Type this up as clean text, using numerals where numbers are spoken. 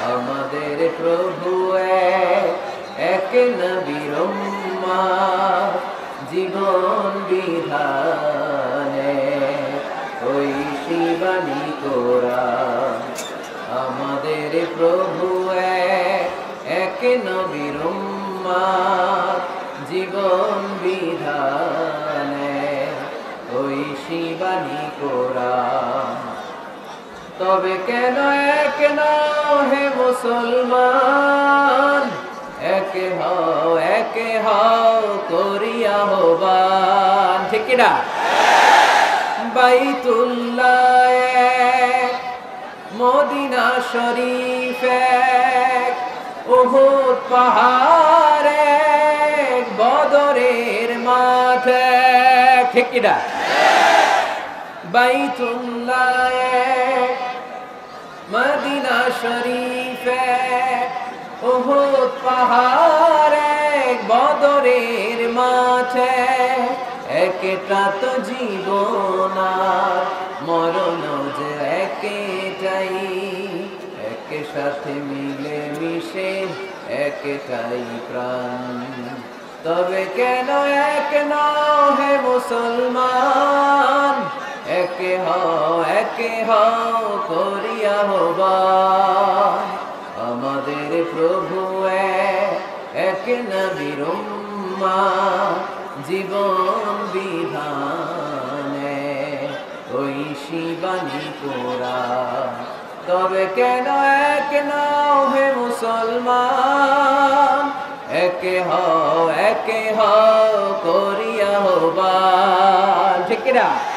আমাদের প্রভু এক নবীর উম্মত, জীবন বিধানে ওই শিবানী কোরআন। আমাদের প্রভু এক নবীর উম্মত, জীবন বিধানে ওই শিবানী কোরআন। তবে কেন এক নও হে মুসলমান, একে হও করিয়া আহ্বান। ঠিক কিনা? বাইতুল্লাহ এক, মদিনা শরীফ এক, উহুদ পাহাড় এক, বদরের মাঠ এক। ঠিক কিনা? বাইতুল্লাহ এক, মদিনা শরীফ এক, উহুদ পাহাড় এক, বদরের মাঠ এক। একটা তো জীবন আর মরণ যে একটাই, একে সাথে মিলে মিশে একটাই প্রাণ। তবে কেন এক নও হে মুসলমান, একে হও করিয়া আহ্বান। আমাদের প্রভু এক নবীর উম্মত, জীবন বিধানে ওই শিবানী কোরআন। তবে কেন এক নও হে মুসলমান, একে হও করিয়া আহ্বান। ঠিক কিনা?